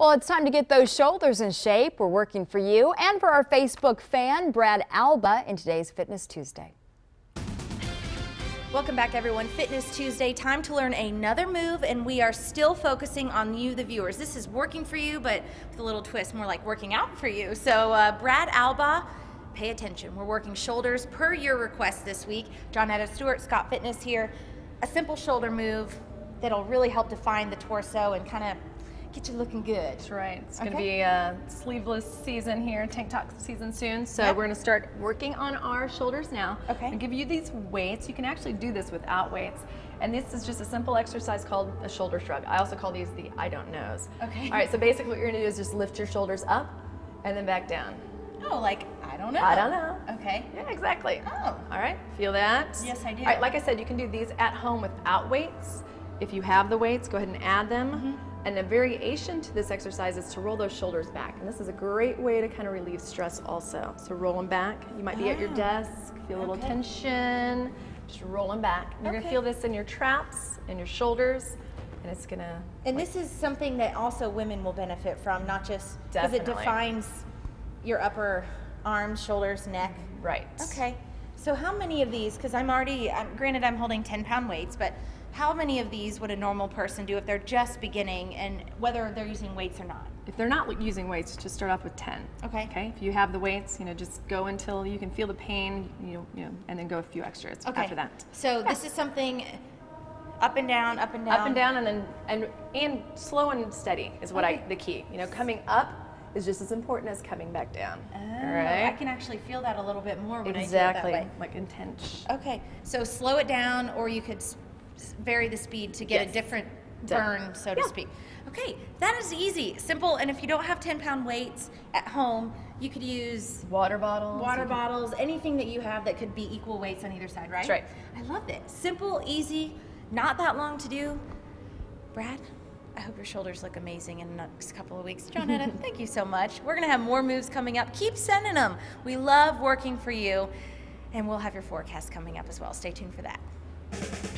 Well, it's time to get those shoulders in shape. We're working for you and for our Facebook fan, Brad Alba, in today's Fitness Tuesday. Welcome back, everyone. Fitness Tuesday, time to learn another move, and we are still focusing on you, the viewers. This is working for you, but with a little twist, more like working out for you. So Brad Alba, pay attention. We're working shoulders per your request this week. Johnetta Stewart, Scott Fitness here. A simple shoulder move that'll really help define the torso and kind of get you looking good. That's right. It's going to be a sleeveless season here, tank top season soon. So we're going to start working on our shoulders now. Okay. And give you these weights. You can actually do this without weights. And this is just a simple exercise called a shoulder shrug. I also call these the I don't knows. Okay. All right, so basically what you're going to do is just lift your shoulders up and then back down. Oh, like, I don't know. I don't know. Okay. Yeah, exactly. Oh. All right, feel that? Yes, I do. All right, like I said, you can do these at home without weights. If you have the weights, go ahead and add them. And a variation to this exercise is to roll those shoulders back. And this is a great way to kind of relieve stress also. So roll them back. You might be at your desk, feel a little tension. Just roll them back. And you're gonna feel this in your traps, in your shoulders, and it's gonna... And this is something that also women will benefit from, not just because it defines your upper arms, shoulders, neck. Right. Okay. So how many of these, because granted I'm holding 10-pound weights, but how many of these would a normal person do if they're just beginning, and whether they're using weights or not? If they're not using weights, just start off with 10. Okay. Okay. If you have the weights, just go until you can feel the pain, and then go a few extras after that. So this is something up and down, up and down. Up and down, and then and slow and steady is what the key. Coming up is just as important as coming back down. Oh, right? I can actually feel that a little bit more when I do it that way. Like intense. Okay. So slow it down, or you could vary the speed to get a different burn, so to speak. Okay, that is easy, simple, and if you don't have 10-pound weights at home, you could use water bottles, anything that you have that could be equal weights on either side, right? That's right. I love it. Simple, easy, not that long to do. Brad, I hope your shoulders look amazing in the next couple of weeks. Johnetta, thank you so much. We're going to have more moves coming up. Keep sending them. We love working for you, and we'll have your forecast coming up as well. Stay tuned for that.